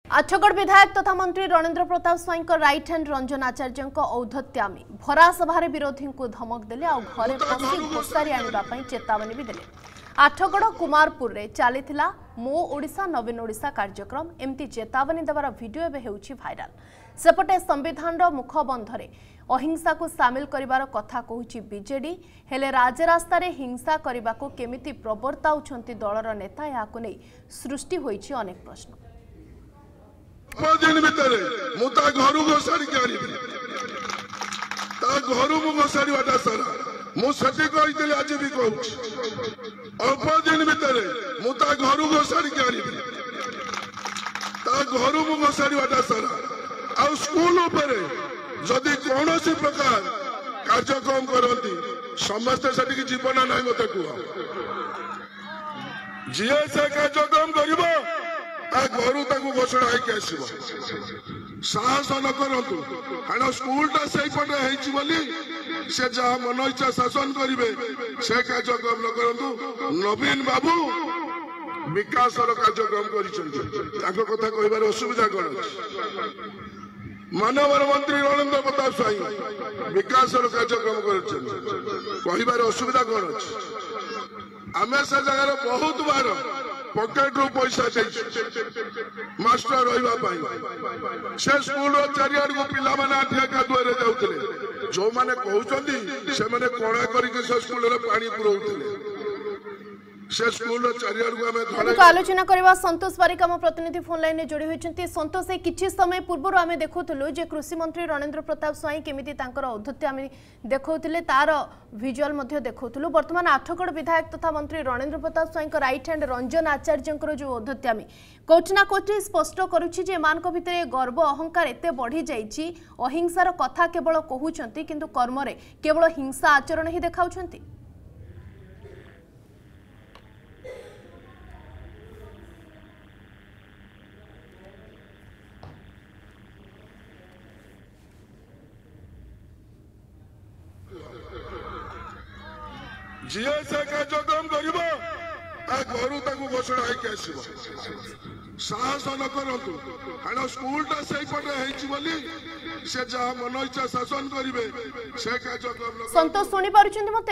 आठगढ़ विधायक तथा मंत्री रणेंद्र प्रताप स्वाई राइट हैंड रंजन आचार्य औद्धत्यामी भरा सभा विरोधी को धमक देले आ घरे पशि घोषारी आने चेतावनी भी देले। आठगढ़ कुमारपुर रे चलीथिला मो ओडिशा नवीन ओडिशा कार्यक्रम एमती चेतावनी देवार वीडियो एबे हेउछि भाइराल। सेपटे संविधान मुखबंधरे अहिंसा को सामिल करिवार कथा कहूछि बीजेडी हेले राजरास्ता रे हिंसा करने को केमिति प्रवर्ताउछंती दलर नेता याकु नै सृष्टि होइछि अनेक प्रश्न। दिन भितर मुता घर घोषाड़ी घर घोषाड़ी बाटा सारा मुझे कही आज भी कहूँ अल्प दिन भितर मुता घर घोषाड़ी घर घोषाड़ी बाटा सारा आ स्कूल जदि कौन प्रकार कार्यक्रम करती समस्ते से जीवन ना मत कह जी से कार्यक्रम कर घर घोषणा होकर आसो साहस न करूँ कारण स्कूलटा से पटे से जहाँ मन इच्छा शासन करेंगे से कार्यक्रम न करूँ। नवीन बाबू विकास कार्यक्रम कर कथा कह असुविधा कौन मानवर मंत्री रणेंद्र प्रताप स्वाई विकास कार्यक्रम कर असुविधा कौन आम से जगार बहुत बार पकेट रू पैसा मास्टर रहा से स्कूल चारिआड़ को पिला आठिया कादुआरे जाते जो मैंने कहते से कड़ा करके स्कूल पानी पुरौले से स्कूल चारिआड़ को आलोचना करवा। संतोष बारिक आम प्रतिनिधि फोन लाइन में जोड़ी होती। संतोष किछि समय पूर्व आम देखुलु जे कृषि मंत्री रणेंद्र प्रताप स्वाई केमिति तांकर औद्धत्य आम देखौथिले तार विजुअल देखुलु। वर्तमान आठगढ़ विधायक तथा मंत्री रणेंद्र प्रताप स्वाई राइट हैंड रंजन आचार्य जो औद्धत्य आम कोठी ना कोठी स्पष्ट करुछि जे एमानक भितरे गर्व अहंकार एते बढ़ी जाइछि अहिंसार कथा केवल कहउछंती किंतु कर्म रे केवल हिंसा आचरण ही देखाउछंती। जी से कार्यक्रम कर घर घोषणा होकर आसो साहस न करूँ कारण स्कूलटा से पटे से जहाँ मन इच्छा शासन करेंगे से कार्यक्रम। संतोष सुनी पारुछंती मते?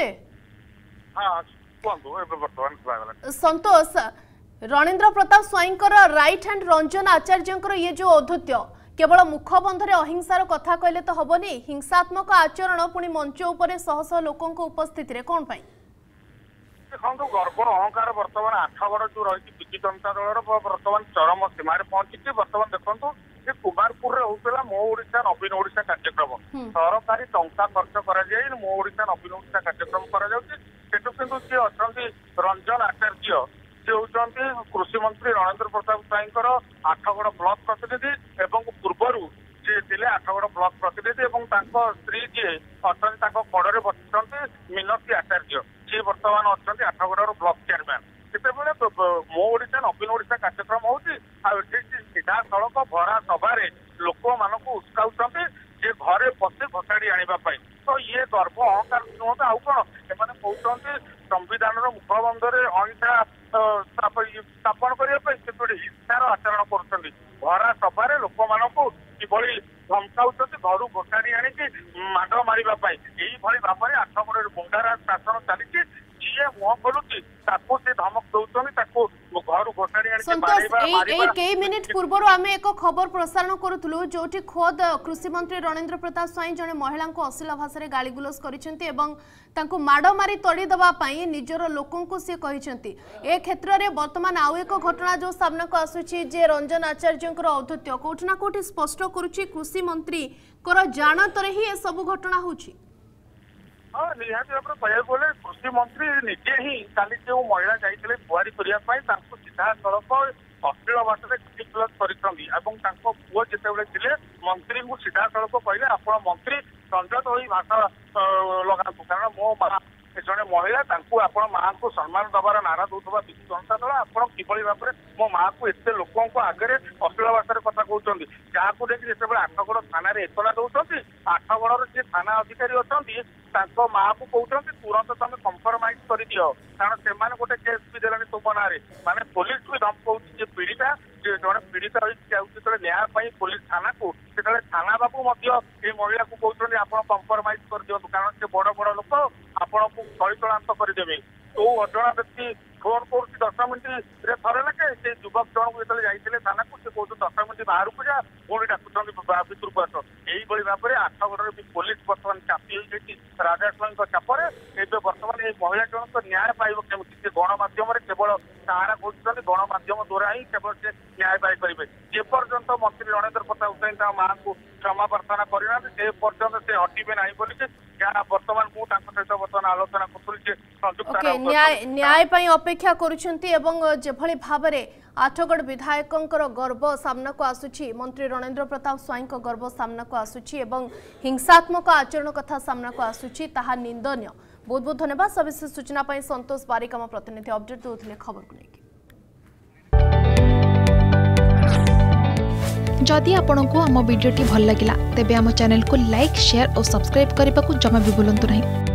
संतोष रणेंद्र प्रताप स्वाई राइट हैंड रंजन आचार्य ये जो औद्धत्य केवल मुखबंधरे अहिंसार कथा कहले तो हबनी हिंसात्मक आचरण पुणी मंच उपरे शह शह लोकों उपस्थिति कौन पाई देखो गर्वर अहंकार बर्तमान आठगढ़ जो रही विजु जनता दल बर्तमान चरम सीम पहुंची। बर्तमान देखो ये कुमारपुर होता मो ओडिशा नवीन ओडिशा कार्यक्रम सरकारी टंका खर्च कर मो ओडिशा नवीन ओडिशा कार्यक्रम कर अच्छा रंजन आचार्य सी होती कृषि मंत्री रणेंद्र प्रताप स्वाई आठगढ़ ब्लॉक प्रतिनिधि एवं पूर्वर जी थे आठगढ़ ब्लॉक प्रतिनिधि स्त्री जी अच्छा कड़े बसुंट मीनती आचार्य जी बर्तमान अच्छा आठगढ़ ब्लॉक चेयरमैन जितेबाला मो ओडिशा नवीन ओडिशा कार्यक्रम होती सीधा सड़क भरा सभा लोक मान उत्साह जे घरे पशि घोषाड़ी आने तो ये गर्व अहंकार नुहत आउ कौन कहते संविधान मुखबंधरे अहिंसा स्थापन करने हिंसार आचरण कर भरा सभा लोक मान कि धमकाऊ घर घोषाड़ी आनिकी माड मारे यही भाव में आठगढ़ गुंडारा शासन चली जी मुह खोलुची से धमक दौरान घर घोषाड़ी कई मिनिट पूर्व आम एक खबर प्रसारण करूँ जो खोद कृषि मंत्री रणेंद्र प्रताप स्वाई जड़े महिला अश्लील भाषा में गालीगुलज कर माड़ मारी तड़ी देवाई निजर लोकों सी कहते ए क्षेत्र में वर्तमान आउ एक घटना जो सामना को आसूची जे रंजन आचार्य औद्धत्य कोठी ना कोठी स्पष्ट करुच्ची कृषि मंत्री जानत ही सब घटना होची। हाँ निहाती भाव में कहूँ गले कृषि मंत्री निजे ही काली जो महिला जाते बुआरी करने सीधा सड़क अश्लील भाषा गालीगुलज कर पुओ जिते मंत्री को सीधा सड़क कहले आप मंत्री संजत हो भाषा लगातु कारण मो माँ जड़े महिला आपण माँ को सम्मान दबार नारा दूसरा विजु जनता दल आप किभली भाव में मो माँ को एत लोक आगे अश्लील भाषा कथा कहते जहाँ देखिए जिते आठगड़ थाना एतला दौरान आठगड़ जी थाना अधिकारी अच्छा माँ को कहते तुरंत तुम कंप्रोमाइज कर दियो कारण से गोटे केस भी देलानी तुम ना माने पुलिस भी धमकाऊ पीड़िता जड़े पीड़िता रही न्याय पुलिस थाना को थाना बाबू महिला को कहते आप कंप्रोमाइज कर दिखाँ कारण से बड़ बड़ लोक आपन को तलीतलांत करदेवे तो अजणा व्यक्ति फोन कर 10 मिनिट थरे लगे से युवक जन को जो जाते थाना को से कहते 10 मिनिट बाहर को जा पुणी डाकुंट भितर को आस यही भाव में आठगड़ भी पुलिस बर्तमान चापी राजा स्वाई चापर एवं बर्तमान ये महिला जनक न्याय पाइब केमी गणमाध्यम केवल सारा कहते गणमाध्यम द्वारा ही केवल से न्याय पाइपर जेपर्यंत मंत्री रणेंद्र प्रताप स्वाई माँ को क्षमा प्रार्थना करना से पर्यंत से हटिबे ना बोली बर्तमान सहित बर्तमान आलोचना कर न्याय अपेक्षा करुछंती एवं जेभली भाव में आठगड़ विधायकंकर गर्व सामना को आसुची मंत्री रणेंद्र प्रताप स्वाई गर्व सामना को आसुची एवं हिंसात्मक आचरण कथा सामना को आसुची ताहा निंदनीय। बहुत बहुत धन्यवाद। सविशेष सूचना पाई संतोष बारिक आम प्रतिनिधि अपडेट देउथिले खबर को लेके। जदि आपंक आम भिडी भल लगा तेब आम चैनल को लाइक शेयर और सब्सक्राइब करने को जमा भी भूलु नहीं।